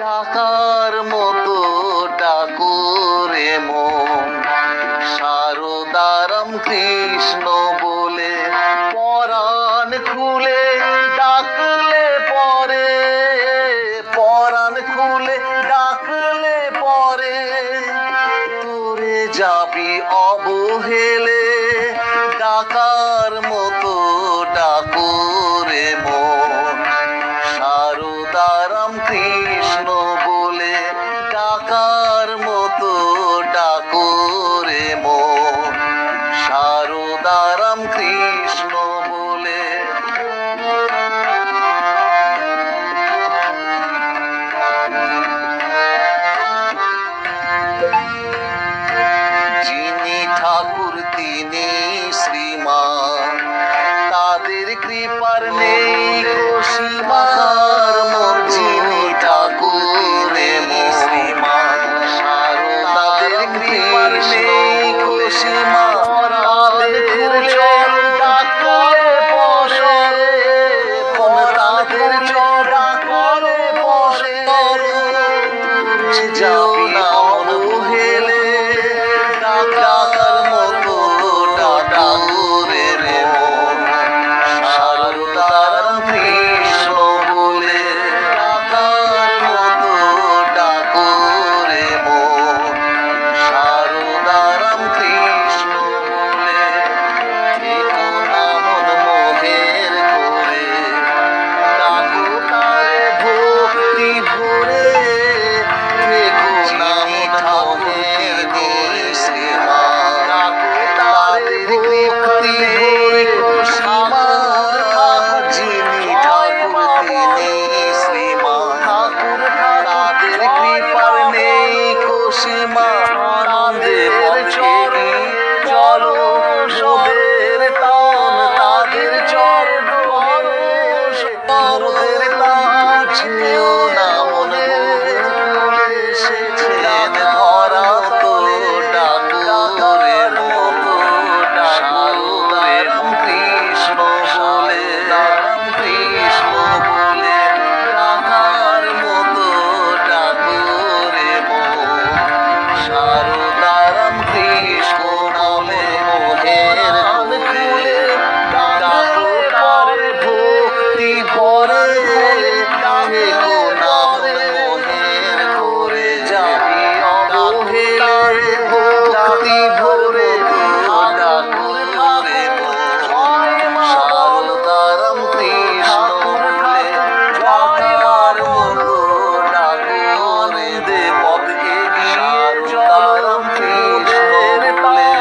ডাকার মতো ডাকুরে মন। শারদারাম কৃষ্ণ বলে পরাণ খুলে ডাকলে পরে, পরাণ খুলে ডাকলে পরে তোরে যাবি অবহেলে। ডাকার মতো ডাকুরে মন। শারদারাম কৃষ্ণ বলে ডাকার মতো ডাকুরে মন। শারদারাম কৃষ্ণ বলে। যিনি ঠাকুর তিনি শ্রীমান, তাদের কৃপার নেই সীমা। যিনি ঠাকুর তিনি শ্রীমান, তাদের কৃপার নেই সীমা। তাদের চর ডাকলে পরে, তাদের চর ডাকলে পরে যাবি না অবহেলে। ডাকার মতো ডাকুরে মন। শারদারাম কৃষ্ণ বলে ডাকার মতো ডাকুরে মন। শারদারাম কৃষ্ণ বলে। থেকো না মন মোহের করে, ডাকো তারে ভক্তি ভরে। থেকো না মন মোহের করে শ্রীমান, ডাকো তারে ভক্তি ভরে। আমার যিনি ঠাকুর তিনি শ্রীমান, ঠাকুর তাদের কৃপার নেই সীমা। তাদের চরণে চলো মোদের তান, তাদের চরণে মোদের তান। যেও না মনে এসেছেন ধরা তলে ডাকুরের মতো। শারদারাম কৃষ্ণ বলে, রাম কৃষ্ণ বলে ডাকার মতো ডাকুরে মন। শারদারাম কৃষ্ণ বলে মোহের খুলে ডাকলে তারে ভক্তি ভরে। থেকো না মোহের করে যাবি অবহেলে। ভক্তি ভরে ডাকুরে মন। শারদারাম কৃষ্ণ বলে ডাকার মতো ডাকুরে দে পথ এগিয়ে। শারদারাম কৃষ্ণ বলে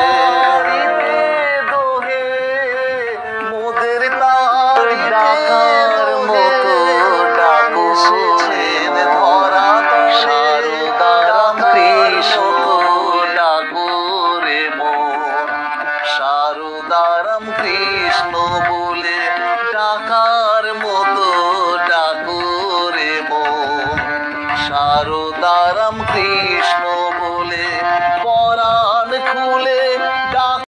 দোহে মোদের তার। ডাকার মতো ডাকু সেছেন ধরা তলে। শারদারাম কৃষ্ণ ডাকুরে মন। শারদারাম কৃষ্ণ বলে ডাকার মতো ডাকুরে মন। শারদারাম কৃষ্ণ